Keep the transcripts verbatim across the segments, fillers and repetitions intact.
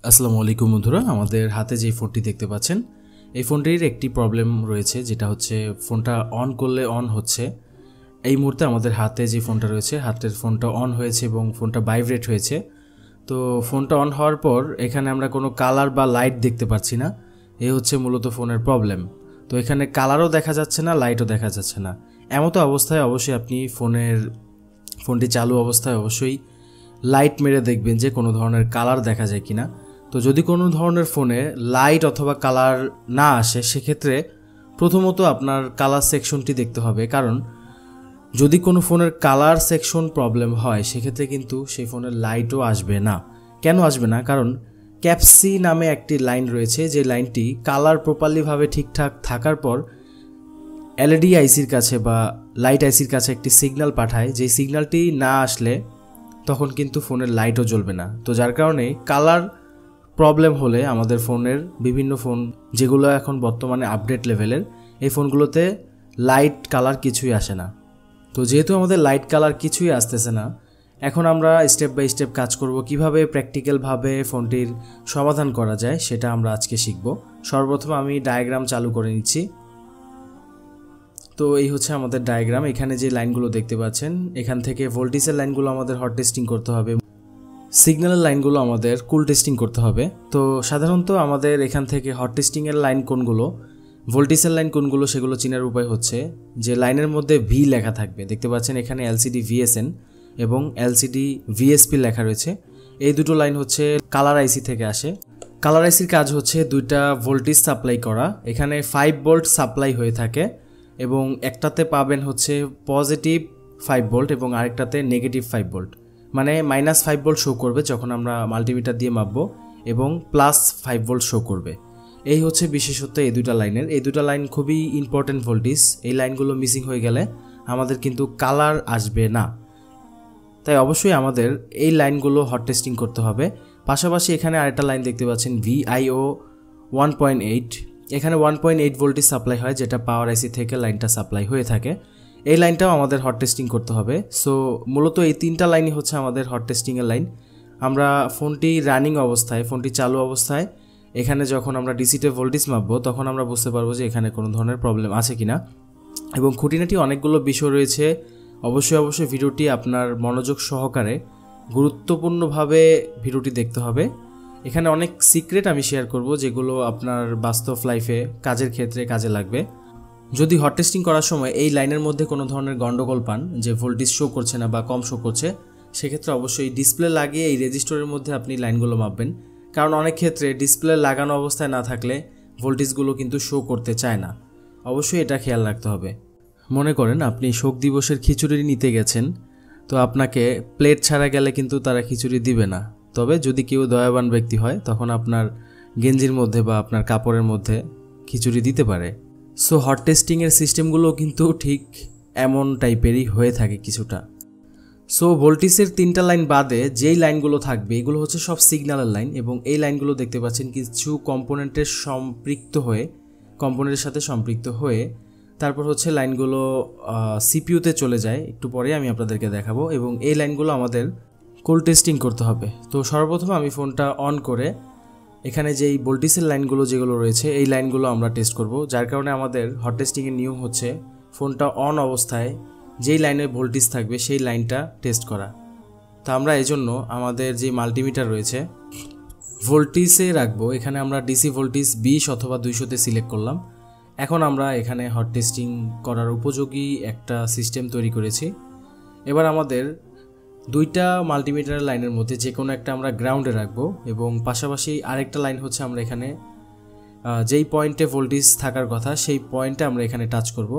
আসসালামু আলাইকুম বন্ধুরা, আমাদের হাতে যে ফোনটি দেখতে পাচ্ছেন এই ফোনটির একটি প্রবলেম রয়েছে, যেটা হচ্ছে ফোনটা অন করলে অন হচ্ছে। এই মুহূর্তে আমাদের হাতে যে ফোনটা রয়েছে, হাতের ফোনটা অন হয়েছে এবং ফোনটা ভাইব্রেট হয়েছে। তো ফোনটা অন হওয়ার পর এখানে আমরা কোনো কালার বা লাইট দেখতে পাচ্ছি না। এই হচ্ছে মূলত ফোনের প্রবলেম। তো এখানে কালারও দেখা যাচ্ছে না, লাইটও দেখা যাচ্ছে না। এমতো অবস্থায় অবশ্যই আপনি ফোনের ফোনটি চালু অবস্থায় অবশ্যই লাইট মেরে দেখবেন যে কোনো ধরনের কালার দেখা যায় কিনা। তো যদি কোনো ধরনের ফোনে লাইট অথবা কালার না আসে, সেক্ষেত্রে প্রথমত আপনার কালার সেকশনটি দেখতে হবে। কারণ যদি কোনো ফোনের কালার সেকশন প্রবলেম হয়, সেক্ষেত্রে কিন্তু সেই ফোনের লাইটও আসবে না। কেন আসবে না? কারণ ক্যাপসি নামে একটি লাইন রয়েছে, যে লাইনটি কালার প্রপারলিভাবে ঠিকঠাক থাকার পর এলইডি আইসির কাছে বা লাইট আইসির কাছে একটি সিগন্যাল পাঠায়। যেই সিগন্যালটি না আসলে তখন কিন্তু ফোনের লাইটও জ্বলবে না। তো যার কারণে কালার প্রবলেম হলে আমাদের ফোনের বিভিন্ন ফোন যেগুলো এখন বর্তমানে আপডেট লেভেলের, এই ফোনগুলোতে লাইট কালার কিছুই আসে না। তো যেহেতু আমাদের লাইট কালার কিছুই আসতেছে না, এখন আমরা স্টেপ বাই স্টেপ কাজ করব, কিভাবে প্র্যাকটিক্যালভাবে ফোনটির সমাধান করা যায় সেটা আমরা আজকে শিখব। সর্বপ্রথম আমি ডায়াগ্রাম চালু করে নিচ্ছি। তো এই হচ্ছে আমাদের ডায়াগ্রাম। এখানে যে লাইনগুলো দেখতে পাচ্ছেন, এখান থেকে ভোল্টেজের লাইনগুলো আমাদের হট টেস্টিং করতে হবে, সিগন্যালের লাইনগুলো আমাদের কুল টেস্টিং করতে হবে। তো সাধারণত আমাদের এখান থেকে হট টেস্টিংয়ের লাইন কোনগুলো, ভোল্টেজের লাইন কোনগুলো, সেগুলো চেনার উপায় হচ্ছে যে লাইনের মধ্যে ভি লেখা থাকবে। দেখতে পাচ্ছেন এখানে এলসিডি ভিএসএন এবং এলসিডি ভিএসপি লেখা রয়েছে। এই দুটো লাইন হচ্ছে কালার আইসি থেকে আসে। কালার আইসির কাজ হচ্ছে দুইটা ভোল্টেজ সাপ্লাই করা। এখানে ফাইভ ভোল্ট সাপ্লাই হয়ে থাকে এবং একটাতে পাবেন হচ্ছে পজিটিভ ফাইভ ভোল্ট এবং আরেকটাতে নেগেটিভ ফাইভ ভোল্ট, মানে মাইনাস ফাইভ ভোল্ট শো করবে যখন আমরা মাল্টিমিটার দিয়ে মাপবো, এবং প্লাস ফাইভ ভোল্ট শো করবে। এই হচ্ছে বিশেষত্ব এই দুটা লাইনের। এই দুটা লাইন খুবই ইম্পর্টেন্ট ভোল্টেজ। এই লাইনগুলো মিসিং হয়ে গেলে আমাদের কিন্তু কালার আসবে না। তাই অবশ্যই আমাদের এই লাইনগুলো হট টেস্টিং করতে হবে। পাশাপাশি এখানে আরেকটা লাইন দেখতে পাচ্ছেন ভিআইও ওয়ান পয়েন্ট এইট। এখানে one point eight voltage supply হয়, যেটা পাওয়ার আইসি থেকে লাইনটা সাপ্লাই হয়ে থাকে। এই লাইনটাও আমাদের হট টেস্টিং করতে হবে। সো মূলত এই তিনটা লাইনই হচ্ছে আমাদের হট টেস্টিংয়ের লাইন। আমরা ফোনটি রানিং অবস্থায়, ফোনটি চালু অবস্থায় এখানে যখন আমরা ডিসিতে ভোল্টেজ মাপবো, তখন আমরা বুঝতে পারবো যে এখানে কোনো ধরনের প্রবলেম আছে কিনা। এবং খুঁটিনাটি অনেকগুলো বিষয় রয়েছে। অবশ্যই অবশ্যই ভিডিওটি আপনার মনোযোগ সহকারে গুরুত্বপূর্ণভাবে ভিডিওটি দেখতে হবে। এখানে অনেক সিক্রেট আমি শেয়ার করব, যেগুলো আপনার বাস্তব লাইফে কাজের ক্ষেত্রে কাজে লাগবে। যদি হট টেস্টিং করার সময় এই লাইনের মধ্যে কোনো ধরনের গন্ডগোল পান, যে ভোল্টেজ শো করছে না বা কম শো করছে, সেক্ষেত্রে অবশ্যই ডিসপ্লে লাগিয়ে এই রেজিস্টরের মধ্যে আপনি লাইনগুলো মাপবেন। কারণ অনেক ক্ষেত্রে ডিসপ্লে লাগানো অবস্থায় না থাকলে ভোল্টেজগুলো কিন্তু শো করতে চায় না। অবশ্যই এটা খেয়াল রাখতে হবে। মনে করেন আপনি শোক দিবসের খিচুড়ি নিতে গেছেন, তো আপনাকে প্লেট ছাড়া গেলে কিন্তু তারা খিচুড়ি দিবে না। তবে যদি কেউ দয়াবান ব্যক্তি হয়, তখন আপনার গেঞ্জির মধ্যে বা আপনার কাপড়ের মধ্যে খিচুড়ি দিতে পারে। সো হট টেস্টিংয়ের সিস্টেমগুলো কিন্তু ঠিক এমন টাইপেরই হয়ে থাকে কিছুটা। সো ভোল্টেজের তিনটা লাইন বাদে যেই লাইনগুলো থাকবে, এগুলো হচ্ছে সব সিগন্যালের লাইন। এবং এই লাইনগুলো দেখতে পাচ্ছেন কিছু কম্পোনেন্টের সম্পৃক্ত হয়ে কম্পোনেন্টের সাথে সম্পৃক্ত হয়ে তারপর হচ্ছে লাইনগুলো সিপিইউতে চলে যায়। একটু পরে আমি আপনাদেরকে দেখাবো। এবং এই লাইনগুলো আমাদের কুল টেস্টিং করতে হবে। তো সর্বপ্রথম আমি ফোনটা অন করে এখানে যেই ভোল্টেজের লাইনগুলো যেগুলো রয়েছে, এই লাইনগুলো আমরা টেস্ট করব। যার কারণে আমাদের হট টেস্টিংয়ের নিয়ম হচ্ছে ফোনটা অন অবস্থায় যেই লাইনে ভোল্টেজ থাকবে সেই লাইনটা টেস্ট করা। তো আমরা এই জন্য আমাদের যে মাল্টিমিটার রয়েছে ভোল্টেজে রাখবো। এখানে আমরা ডিসি ভোল্টেজ বিশ অথবা দুইশোতে সিলেক্ট করলাম। এখন আমরা এখানে হট টেস্টিং করার উপযোগী একটা সিস্টেম তৈরি করেছি। এবার আমাদের দুইটা মাল্টিমিটারের লাইনের মধ্যে যে কোনো একটা আমরা গ্রাউন্ডে রাখবো, এবং পাশাপাশি আরেকটা লাইন হচ্ছে আমরা এখানে যেই পয়েন্টে ভোল্টেজ থাকার কথা সেই পয়েন্টে আমরা এখানে টাচ করব।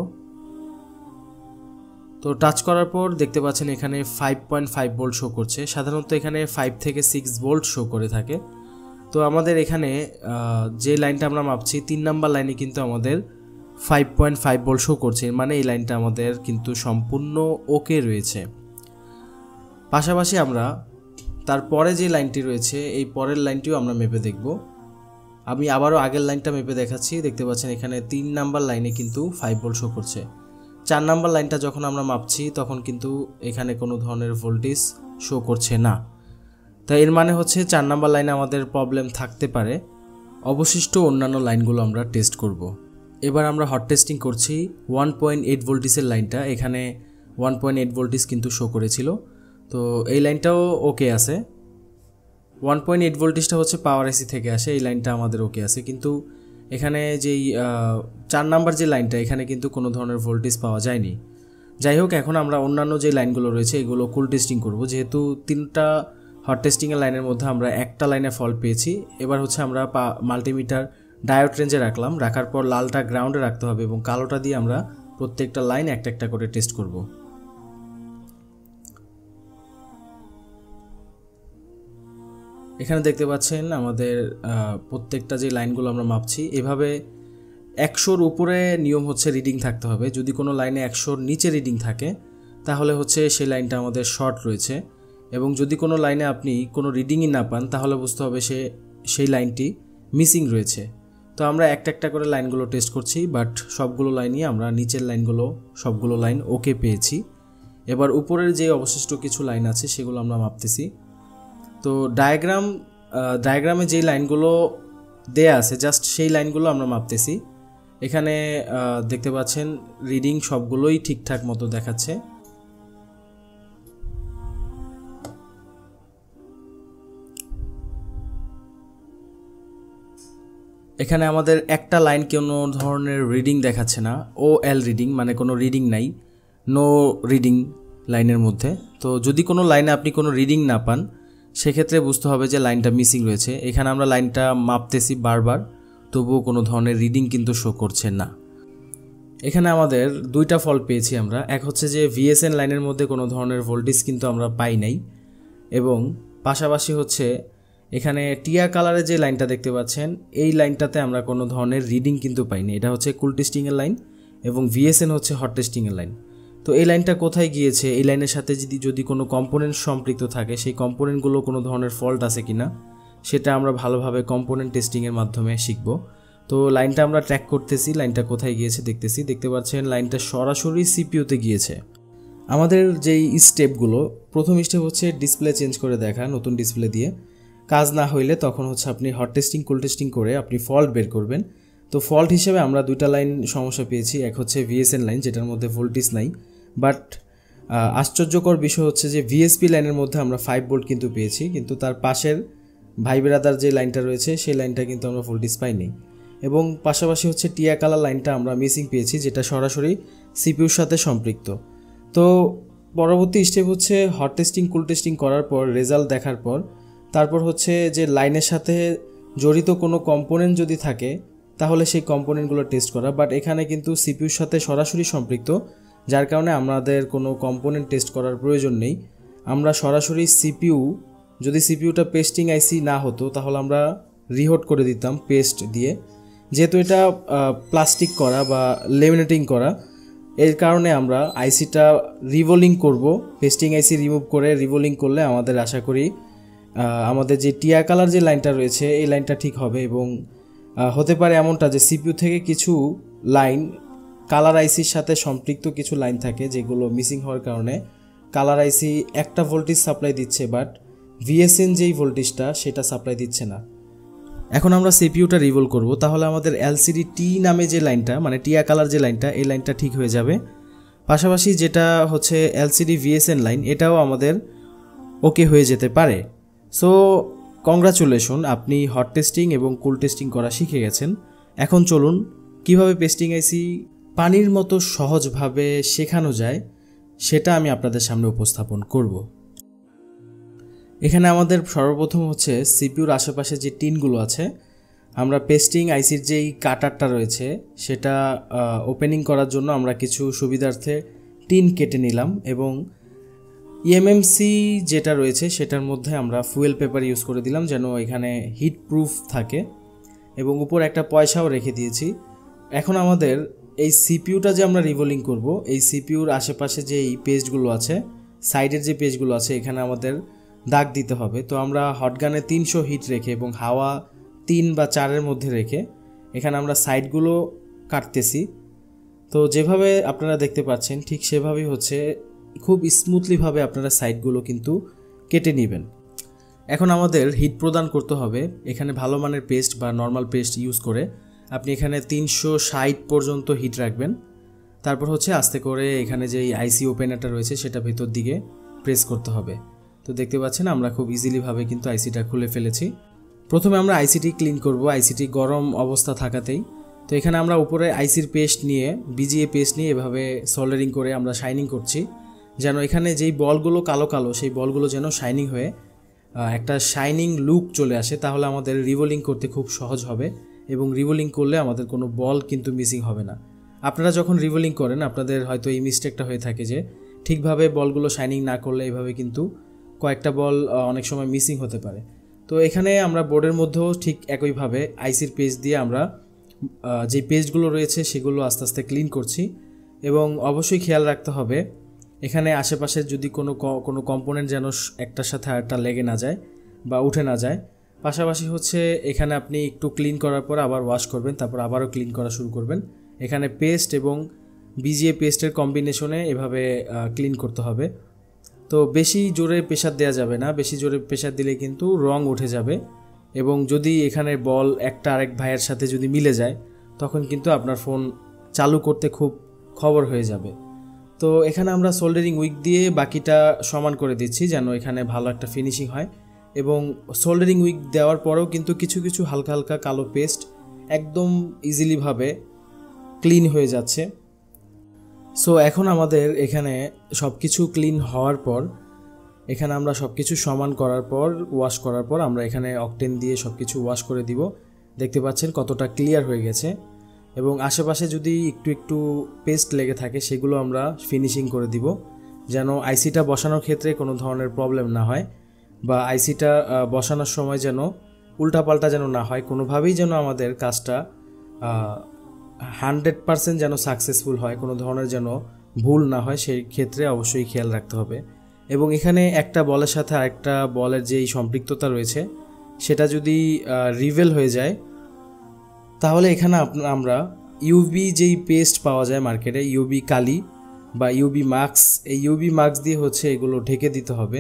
তো টাচ করার পর দেখতে পাচ্ছেন এখানে five point five volt show করছে। সাধারণত এখানে ফাইভ থেকে সিক্স ভোল্ট শো করে থাকে। তো আমাদের এখানে যে লাইনটা আমরা মাপছি, তিন নাম্বার লাইনে কিন্তু আমাদের five point five volt show করছে, মানে এই লাইনটা আমাদের কিন্তু সম্পূর্ণ ওকে রয়েছে। পাশাপাশি আমরা তারপরে যে লাইনটি রয়েছে, এই পরের লাইনটিও আমরা মেপে দেখব। আমি আবারও আগের লাইনটা মেপে দেখাচ্ছি। দেখতে পাচ্ছেন এখানে তিন নাম্বার লাইনে কিন্তু ফাইভ ভোল্ট শো করছে। চার নাম্বার লাইনটা যখন আমরা মাপছি, তখন কিন্তু এখানে কোনো ধরনের ভোল্টেজ শো করছে না। তাই এর মানে হচ্ছে চার নাম্বার লাইনে আমাদের প্রবলেম থাকতে পারে। অবশিষ্ট অন্যান্য লাইনগুলো আমরা টেস্ট করব। এবার আমরা হট টেস্টিং করছি ওয়ান পয়েন্ট এইট ভোল্টিসের লাইনটা। এখানে ওয়ান পয়েন্ট এইট ভোল্টিস কিন্তু শো করেছিল, তো এই লাইনটাও ওকে আছে। ওয়ান পয়েন্ট এইট ভোল্টিসটা হচ্ছে পাওয়ার আইসি থেকে আসে, এই লাইনটা আমাদের ওকে আছে। কিন্তু এখানে যেই চার নাম্বার যে লাইনটা, এখানে কিন্তু কোনো ধরনের ভোল্টেজ পাওয়া যায়নি। যাই হোক, এখন আমরা অন্যান্য যে লাইনগুলো রয়েছে এগুলো কুল টেস্টিং করব। যেহেতু তিনটা হট টেস্টিংয়ের লাইনের মধ্যে আমরা একটা লাইনে ফল্ট পেয়েছি, এবার হচ্ছে আমরা মাল্টিমিটার ডায়োড রেঞ্জে রাখলাম। রাখার পর লালটা গ্রাউন্ডে রাখতে হবে এবং কালোটা দিয়ে আমরা প্রত্যেকটা লাইন একটা একটা করে টেস্ট করব। এখানে দেখতে পাচ্ছেন আমাদের প্রত্যেকটা যে লাইনগুলো আমরা মাপছি, এভাবে একশোর উপরে নিয়ম হচ্ছে রিডিং থাকতে হবে। যদি কোনো লাইনে একশোর নিচে রিডিং থাকে তাহলে হচ্ছে সেই লাইনটা আমাদের শর্ট রয়েছে, এবং যদি কোনো লাইনে আপনি কোনো রিডিংই না পান তাহলে বুঝতে হবে সে সেই লাইনটি মিসিং রয়েছে। তো আমরা একটা একটা করে লাইনগুলো টেস্ট করছি, বাট সবগুলো লাইনই আমরা নিচের লাইনগুলো সবগুলো লাইন ওকে পেয়েছি। এবার উপরের যে অবশিষ্ট কিছু লাইন আছে সেগুলো আমরা মাপতেছি। তো ডায়াগ্রাম ডায়াগ্রামে যেই লাইনগুলো দেয়া আছে জাস্ট সেই লাইনগুলো আমরা মাপতেছি। এখানে দেখতে পাচ্ছেন রিডিং সবগুলোই ঠিকঠাক মতো দেখাচ্ছে। এখানে আমাদের একটা লাইন কোনো ধরনের রিডিং দেখাচ্ছে না, ও এল রিডিং, মানে কোনো রিডিং নাই, নো রিডিং লাইনের মধ্যে। তো যদি কোনো লাইনে আপনি কোনো রিডিং না পান সেক্ষেত্রে বুঝতে হবে যে লাইনটা মিসিং রয়েছে। এখানে আমরা লাইনটা মাপতেছি বারবার, তবুও কোনো ধরনের রিডিং কিন্তু শো করছে না। এখানে আমাদের দুইটা ফল্ট পেয়েছি আমরা। এক হচ্ছে যে ভিএসএন লাইনের মধ্যে কোনো ধরনের ভোল্টেজ কিন্তু আমরা পাই নাই, এবং পাশাপাশি হচ্ছে এখানে টিয়া কালারের যে লাইনটা দেখতে পাচ্ছেন এই লাইনটাতে আমরা কোনো ধরনের রিডিং কিন্তু পাইনি। এটা হচ্ছে কুল টেস্টিংয়ের লাইন এবং ভিএসএন হচ্ছে হট টেস্টিংয়ের লাইন। তো এই লাইনটা কোথায় গিয়েছে, এই লাইনের সাথে যদি যদি কোনো কম্পোনেন্ট সম্পৃক্ত থাকে সেই কম্পোনেন্টগুলো কোনো ধরনের ফল্ট আছে কিনা সেটা আমরা ভালোভাবে কম্পোনেন্ট টেস্টিংয়ের মাধ্যমে শিখব। তো লাইনটা আমরা ট্র্যাক করতেছি, লাইনটা কোথায় গিয়েছে দেখতেছি। দেখতে পাচ্ছেন লাইনটা সরাসরি সিপিইউতে গিয়েছে। আমাদের যেই স্টেপগুলো, প্রথম স্টেপ হচ্ছে ডিসপ্লে চেঞ্জ করে দেখা, নতুন ডিসপ্লে দিয়ে। কাজ না হইলে তখন হচ্ছে আপনি হট টেস্টিং কুল টেস্টিং করে আপনি ফল্ট বের করবেন। তো ফল্ট হিসেবে আমরা দুইটা লাইন সমস্যা পেয়েছি। এক হচ্ছে ভিএসএন লাইন, যেটার মধ্যে ভোল্টেজ নাই, বাট আশ্চর্যকর বিষয় হচ্ছে যে ভিএসপি লাইনের মধ্যে আমরা ফাইভ ভোল্ট কিন্তু পেয়েছি, কিন্তু তার পাশের ভাই ব্রাদার যে লাইনটা রয়েছে সেই লাইনটা কিন্তু আমরা ভোল্টেজ পাইনি। এবং পাশাপাশি হচ্ছে টিয়া কালার লাইনটা আমরা মিসিং পেয়েছি, যেটা সরাসরি সিপিইউর সাথে সম্পৃক্ত। তো পরবর্তী স্টেপ হচ্ছে হট টেস্টিং কুল টেস্টিং করার পর রেজাল্ট দেখার পর তারপর হচ্ছে যে লাইনের সাথে জড়িত কোনো কম্পোনেন্ট যদি থাকে তাহলে সেই কম্পোনেন্টগুলো টেস্ট করা। বাট এখানে কিন্তু সিপিইউর সাথে সরাসরি সম্পৃক্ত, যার কারণে আমাদের কোনো কম্পোনেন্ট টেস্ট করার প্রয়োজন নেই। আমরা সরাসরি সিপিইউ, যদি সিপিইউটা পেস্টিং আইসি না হতো তাহলে আমরা রিহোট করে দিতাম পেস্ট দিয়ে। যেহেতু এটা প্লাস্টিক করা বা লেমিনেটিং করা, এর কারণে আমরা আইসিটা রিভোলিং করব। পেস্টিং আইসি রিমুভ করে রিভোলিং করলে আমাদের আশা করি আমাদের যে টিয়া কালার যে লাইনটা রয়েছে এই লাইনটা ঠিক হবে। এবং হতে পারে এমনটা যে সিপিইউ থেকে কিছু লাইন কালার আইসির সাথে সম্পৃক্ত কিছু লাইন থাকে যেগুলো মিসিং হওয়ার কারণে কালার আইসি একটা ভোল্টেজ সাপ্লাই দিচ্ছে, বাট ভিএসএন যেই ভোল্টেজটা সেটা সাপ্লাই দিচ্ছে না। এখন আমরা সিপিইউটা রিভোল করব, তাহলে আমাদের এলসিডি টি নামে যে লাইনটা, মানে টিয়া কালার যে লাইনটা, এই লাইনটা ঠিক হয়ে যাবে। পাশাপাশি যেটা হচ্ছে এলসিডি ভিএসএন লাইন, এটাও আমাদের ওকে হয়ে যেতে পারে। সো কংগ্রাচুলেশন, আপনি হট টেস্টিং এবং কুল টেস্টিং করা শিখে গেছেন। এখন চলুন কিভাবে পেস্টিং আইসি পানির মতো সহজভাবে শেখানো যায় সেটা আমি আপনাদের সামনে উপস্থাপন করব। এখানে আমাদের সর্বপ্রথম হচ্ছে সিপিইউর আশেপাশে যে টিনগুলো আছে, আমরা পেস্টিং আইসির যেই কাটারটা রয়েছে সেটা ওপেনিং করার জন্য আমরা কিছু সুবিধার্থে টিন কেটে নিলাম, এবং ইএমএমসি যেটা রয়েছে সেটার মধ্যে আমরা ফুয়েল পেপার ইউজ করে দিলাম যেন এখানে হিট প্রুফ থাকে, এবং উপর একটা পয়সাও রেখে দিয়েছি। এখন আমাদের এই সিপিইউটা যে আমরা রিভোলিং করব, এই সিপিইউর আশেপাশে যে এই পেজগুলো আছে, সাইডের যে পেজগুলো আছে, এখানে আমাদের দাগ দিতে হবে। তো আমরা হটগানে তিনশো হিট রেখে এবং হাওয়া তিন বা চারের মধ্যে রেখে এখানে আমরা সাইডগুলো কাটতেছি। তো যেভাবে আপনারা দেখতে পাচ্ছেন ঠিক সেভাবেই হচ্ছে, খুব স্মুথলিভাবে আপনারা সাইডগুলো কিন্তু কেটে নেবেন। এখন আমাদের হিট প্রদান করতে হবে। এখানে ভালো মানের পেস্ট বা নর্মাল পেস্ট ইউজ করে আপনি এখানে তিনশো ষাট পর্যন্ত হিট রাখবেন। তারপর হচ্ছে আস্তে করে এখানে যে আইসি ওপেনারটা রয়েছে সেটা ভেতর দিকে প্রেস করতে হবে। তো দেখতে পাচ্ছেন আমরা খুব ইজিলিভাবে কিন্তু আইসিটা খুলে ফেলেছি। প্রথমে আমরা আইসিটি ক্লিন করব, আইসিটি গরম অবস্থা থাকাতেই। তো এখানে আমরা উপরে আইসির পেস্ট নিয়ে বিজিএ পেস্ট নিয়ে এভাবে সোল্ডারিং করে আমরা শাইনিং করছি, যেন এখানে যেই বলগুলো কালো কালো সেই বলগুলো যেন শাইনিং হয়ে একটা শাইনিং লুক চলে আসে। তাহলে আমাদের রিভোলিং করতে খুব সহজ হবে এবং রিভোলিং করলে আমাদের কোনো বল কিন্তু মিসিং হবে না। আপনারা যখন রিভোলিং করেন আপনাদের হয়তো এই মিস্টেকটা হয়ে থাকে যে ঠিকভাবে বলগুলো শাইনিং না করলে এভাবে কিন্তু কয়েকটা বল অনেক সময় মিসিং হতে পারে। তো এখানে আমরা বোর্ডের মধ্যেও ঠিক একইভাবে আইসির পেস্ট দিয়ে আমরা যে পেস্টগুলো রয়েছে সেগুলো আস্তে আস্তে ক্লিন করছি। এবং অবশ্যই খেয়াল রাখতে হবে এখানে আশেপাশে যদি কোনো কোনো কম্পোনেন্ট যেন একটার সাথে আরেকটা লেগে না যায় বা উঠে না যায়। পাশাপাশি হচ্ছে এখানে আপনি একটু ক্লিন করার পর আবার ওয়াশ করবেন, তারপর আবারও ক্লিন করা শুরু করবেন। এখানে পেস্ট এবং বিজিএ পেস্টের কম্বিনেশনে এভাবে ক্লিন করতে হবে। তো বেশি জোরে প্রেসার দেওয়া যাবে না, বেশি জোরে প্রেসার দিলে কিন্তু রং উঠে যাবে এবং যদি এখানে বল একটা আরেক ভাইয়ের সাথে যদি মিলে যায় তখন কিন্তু আপনার ফোন চালু করতে খুব খবর হয়ে যাবে। তো এখানে আমরা সোল্ডারিং উইক দিয়ে বাকিটা সমান করে দিচ্ছি যেন এখানে ভালো একটা ফিনিশিং হয়। এবং সোল্ডারিং উইক দেওয়ার পরেও কিন্তু কিছু কিছু হালকা হালকা কালো পেস্ট একদম ইজিলিভাবে ক্লিন হয়ে যাচ্ছে। সো এখন আমাদের এখানে সব কিছু ক্লিন হওয়ার পর এখানে আমরা সব কিছু সমান করার পর ওয়াশ করার পর আমরা এখানে অকটেন দিয়ে সব কিছু ওয়াশ করে দিব। দেখতে পাচ্ছেন কতটা ক্লিয়ার হয়ে গেছে এবং আশেপাশে যদি একটু একটু পেস্ট লেগে থাকে সেগুলো আমরা ফিনিশিং করে দিব যেন আইসিটা বসানোর ক্ষেত্রে কোনো ধরনের প্রবলেম না হয় বা আইসিটা বসানোর সময় যেন উল্টাপাল্টা যেন না হয়, কোনোভাবেই যেন আমাদের কাজটা হান্ড্রেড পারসেন্ট যেন সাকসেসফুল হয়, কোনো ধরনের যেন ভুল না হয় সেই ক্ষেত্রে অবশ্যই খেয়াল রাখতে হবে। এবং এখানে একটা বলের সাথে আরেকটা বলের যেই সম্পৃক্ততা রয়েছে সেটা যদি রিভেল হয়ে যায় তাহলে এখানে আমরা ইউভি যেই পেস্ট পাওয়া যায় মার্কেটে, ইউভি কালি বা ইউভি মাস্ক, এই ইউভি মাস্ক দিয়ে হচ্ছে এগুলো ঢেকে দিতে হবে।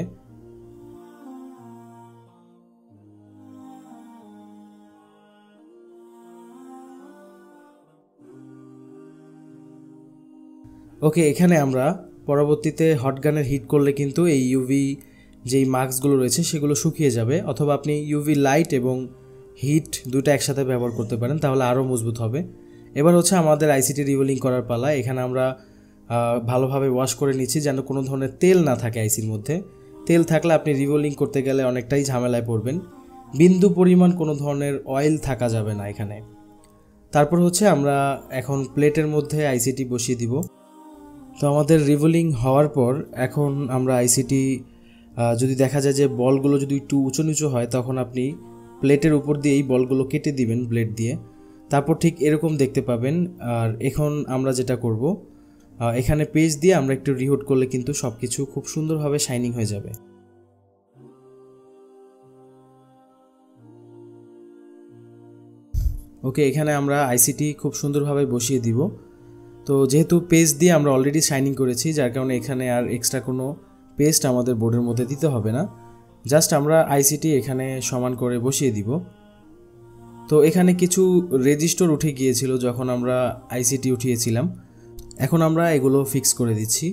ওকে, এখানে আমরা পরবর্তীতে হটগানের হিট করলে কিন্তু এই ইউভি যেই মাস্কগুলো রয়েছে সেগুলো শুকিয়ে যাবে, অথবা আপনি ইউভি লাইট এবং হিট দুটো একসাথে ব্যবহার করতে পারেন, তাহলে আরও মজবুত হবে। এবার হচ্ছে আমাদের আইসিটি রিভোলিং করার পালা। এখানে আমরা ভালোভাবে ওয়াশ করে নিচ্ছি যেন কোনো ধরনের তেল না থাকে আইসির মধ্যে। তেল থাকলে আপনি রিভোলিং করতে গেলে অনেকটাই ঝামেলায় পড়বেন। বিন্দু পরিমাণ কোনো ধরনের অয়েল থাকা যাবে না এখানে। তারপর হচ্ছে আমরা এখন প্লেটের মধ্যে আইসিটি বসিয়ে দিব। তো আমাদের রিভোলিং হওয়ার পর এখন আমরা আইসিটি যদি দেখা যায় যে বলগুলো যদি একটু উঁচু নিচু হয় তখন আপনি প্লেটের উপর দিয়ে এই বলগুলো কেটে দিবেন ব্লেড দিয়ে, তারপর ঠিক এরকম দেখতে পাবেন। আর এখন আমরা যেটা করব এখানে পেস্ট দিয়ে আমরা একটু রিহুট করলে কিন্তু সব কিছু খুব সুন্দরভাবে শাইনিং হয়ে যাবে। ওকে, এখানে আমরা আইসিটি খুব সুন্দরভাবে বসিয়ে দিব। তো যেহেতু পেস্ট দিয়ে আমরা অলরেডি শাইনিং করেছি যার কারণে এখানে আর এক্সট্রা কোনো পেস্ট আমাদের বোর্ডের মধ্যে দিতে হবে না, জাস্ট আমরা আইসিটি এখানে সমান করে বসিয়ে দিব। তো এখানে কিছু রেজিস্টার উঠে গিয়েছিল যখন আমরা আইসিটি উঠিয়েছিলাম, এখন আমরা এগুলো ফিক্স করে দিচ্ছি।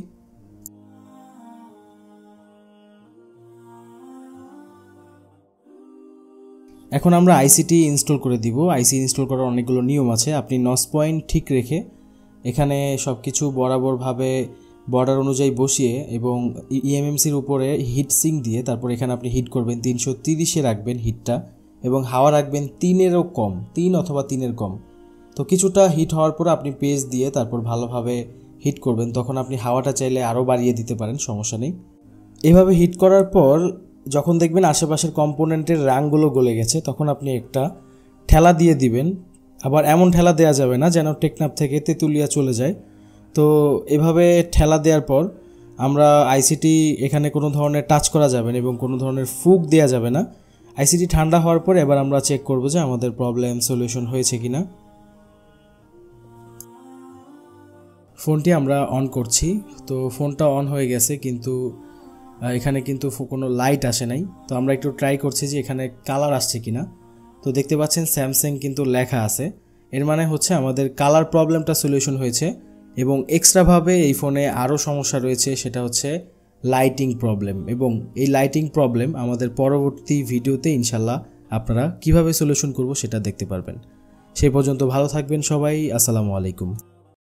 এখন আমরা আইসিটি ইনস্টল করে দিব। আইসি ইনস্টল করার অনেকগুলো নিয়ম আছে। আপনি নস পয়েন্ট ঠিক রেখে এখানে সব কিছু বরাবরভাবে বর্ডার অনুযায়ী বসিয়ে এবং ইএমএমসির উপরে হিট সিঙ্ক দিয়ে তারপর এখানে আপনি হিট করবেন তিনশো তিরিশে রাখবেন হিটটা, এবং হাওয়া রাখবেন তিনেরও কম, তিন অথবা তিনের কম। তো কিছুটা হিট হওয়ার পর আপনি পেস্ট দিয়ে তারপর ভালোভাবে হিট করবেন, তখন আপনি হাওয়াটা চাইলে আরও বাড়িয়ে দিতে পারেন, সমস্যা নেই। এভাবে হিট করার পর যখন দেখবেন আশেপাশের কম্পোনেন্টের রাংগুলো গলে গেছে তখন আপনি একটা ঠেলা দিয়ে দিবেন। আবার এমন ঠেলা দেওয়া যাবে না যেন টেকনাফ থেকে তেঁতুলিয়া চলে যায়। তো এভাবে ঠেলা দেওয়ার পর আমরা আইসিটি এখানে কোনো ধরনের টাচ করা যাবে না এবং কোনো ধরনের ফুক দেওয়া যাবে না। আইসিটি ঠান্ডা হওয়ার পর এবার আমরা চেক করব যে আমাদের প্রবলেম সলিউশন হয়েছে কিনা। ফোনটি আমরা অন করছি। তো ফোনটা অন হয়ে গেছে কিন্তু এখানে কিন্তু কোনো লাইট আসে নাই। তো আমরা একটু ট্রাই করছি যে এখানে কালার আসছে কিনা। তো দেখতে পাচ্ছেন স্যামসাং কিন্তু লেখা আছে, এর মানে হচ্ছে আমাদের কালার প্রবলেমটা সলিউশন হয়েছে। এবং এক্সট্রাভাবে এই ফোনে আরও সমস্যা রয়েছে, সেটা হচ্ছে লাইটিং প্রবলেম। এবং এই লাইটিং প্রবলেম আমাদের পরবর্তী ভিডিওতে ইনশাল্লাহ আপনারা কিভাবে সলিউশন করব সেটা দেখতে পারবেন। সেই পর্যন্ত ভালো থাকবেন সবাই। আসসালামু আলাইকুম।